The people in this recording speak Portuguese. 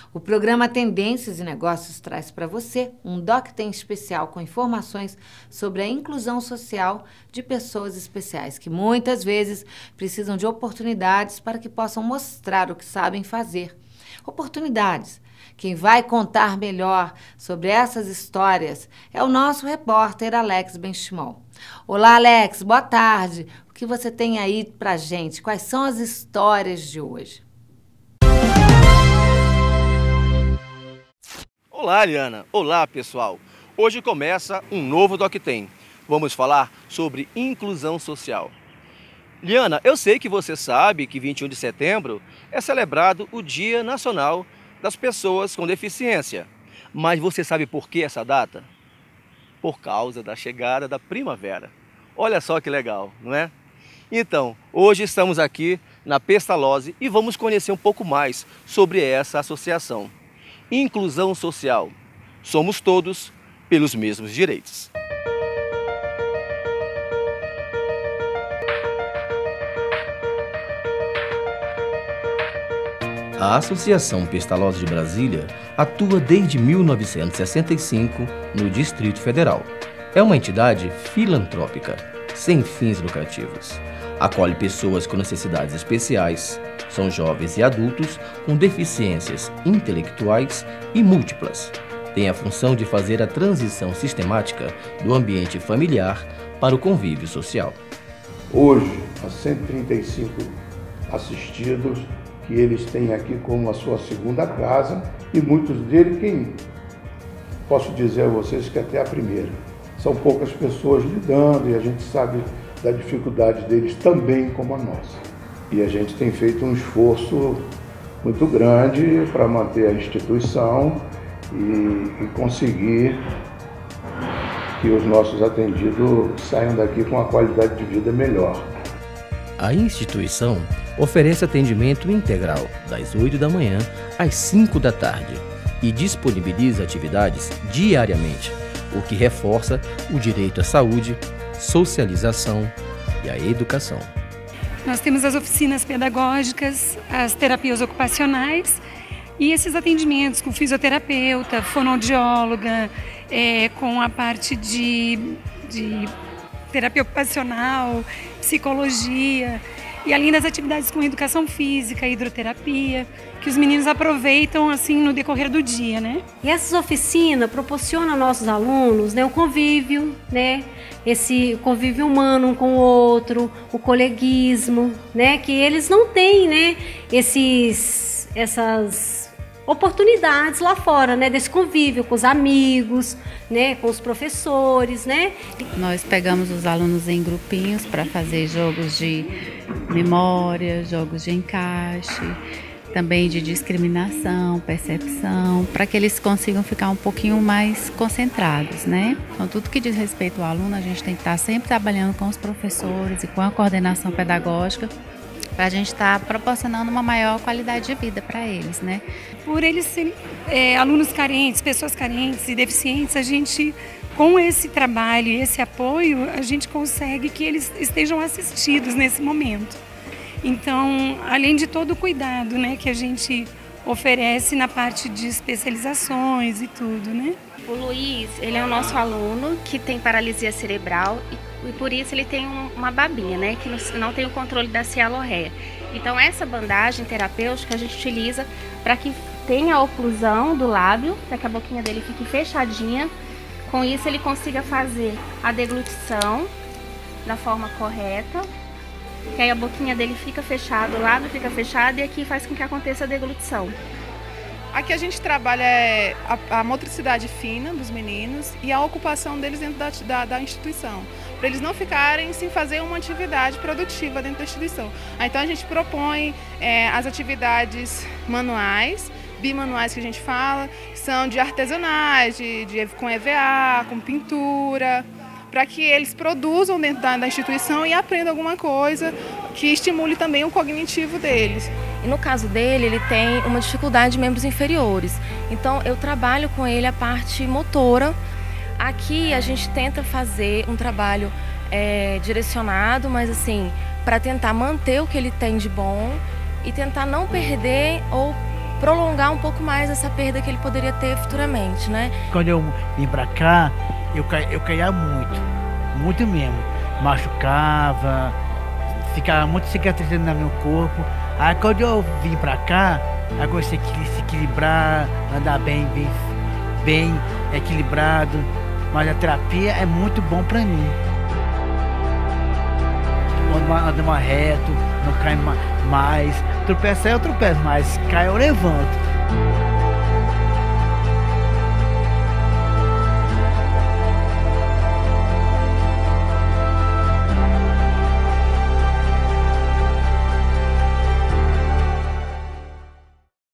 O programa Tendências e Negócios traz para você um DocTem especial com informações sobre a inclusão social de pessoas especiais que muitas vezes precisam de oportunidades para que possam mostrar o que sabem fazer. Oportunidades. Quem vai contar melhor sobre essas histórias é o nosso repórter Alex Benchimol. Olá, Alex, boa tarde. O que você tem aí pra gente? Quais são as histórias de hoje? Olá, Liana. Olá, pessoal. Hoje começa um novo DocTem. Vamos falar sobre inclusão social. Liana, eu sei que você sabe que 21 de setembro é celebrado o Dia Nacional das Pessoas com Deficiência. Mas você sabe por que essa data? Por causa da chegada da primavera. Olha só que legal, não é? Então, hoje estamos aqui na Pestalozzi e vamos conhecer um pouco mais sobre essa associação. Inclusão social. Somos todos pelos mesmos direitos. A Associação Pestalozzi de Brasília atua desde 1965 no Distrito Federal. É uma entidade filantrópica, sem fins lucrativos. Acolhe pessoas com necessidades especiais, são jovens e adultos com deficiências intelectuais e múltiplas. Tem a função de fazer a transição sistemática do ambiente familiar para o convívio social. Hoje, há 135 assistidos, que eles têm aqui como a sua segunda casa, e muitos deles, quem posso dizer a vocês que até a primeira. São poucas pessoas lidando e a gente sabe da dificuldade deles também como a nossa. E a gente tem feito um esforço muito grande para manter a instituição e conseguir que os nossos atendidos saiam daqui com uma qualidade de vida melhor. A instituição oferece atendimento integral das 8 da manhã às 5 da tarde e disponibiliza atividades diariamente, o que reforça o direito à saúde, socialização e à educação. Nós temos as oficinas pedagógicas, as terapias ocupacionais e esses atendimentos com fisioterapeuta, fonoaudióloga, com a parte de terapia ocupacional, psicologia, e além das atividades com educação física, hidroterapia, que os meninos aproveitam assim no decorrer do dia, né? E essas oficinas proporcionam aos nossos alunos, né, o convívio, né? Esse convívio humano um com o outro, o coleguismo, né? Que eles não têm, né? Essas oportunidades lá fora, né, desse convívio com os amigos, né, com os professores, né? Nós pegamos os alunos em grupinhos para fazer jogos de memória, jogos de encaixe, também de discriminação, percepção, para que eles consigam ficar um pouquinho mais concentrados, né? Então, tudo que diz respeito ao aluno, a gente tem que estar sempre trabalhando com os professores e com a coordenação pedagógica, para a gente estar proporcionando uma maior qualidade de vida para eles, né? Por eles serem alunos carentes, pessoas carentes e deficientes, a gente, com esse trabalho e esse apoio, a gente consegue que eles estejam assistidos nesse momento. Então, além de todo o cuidado, né, que a gente oferece na parte de especializações e tudo, né? O Luiz, ele é o nosso aluno que tem paralisia cerebral e por isso ele tem uma babinha, né, que não tem o controle da cialorreia. Então essa bandagem terapêutica a gente utiliza para que tenha a oclusão do lábio, para que a boquinha dele fique fechadinha. Com isso ele consiga fazer a deglutição da forma correta, que aí a boquinha dele fica fechada, o lábio fica fechado e aqui faz com que aconteça a deglutição. Aqui a gente trabalha a motricidade fina dos meninos e a ocupação deles dentro da instituição, para eles não ficarem sem fazer uma atividade produtiva dentro da instituição. Então a gente propõe as atividades manuais, bimanuais que a gente fala, que são de artesanais, com EVA, com pintura, para que eles produzam dentro da instituição e aprendam alguma coisa que estimule também o cognitivo deles. E no caso dele, ele tem uma dificuldade de membros inferiores. Então eu trabalho com ele a parte motora. Aqui a gente tenta fazer um trabalho direcionado, mas assim, para tentar manter o que ele tem de bom e tentar não perder ou prolongar um pouco mais essa perda que ele poderia ter futuramente, né? Quando eu vim pra cá, eu caía muito mesmo. Machucava, ficava muito cicatrizando no meu corpo. Aí quando eu vim pra cá, eu comecei a se equilibrar, andar bem equilibrado. Mas a terapia é muito bom pra mim. Quando ando mais reto, não cai mais. Tropeçar eu tropeço, mas cai eu levanto.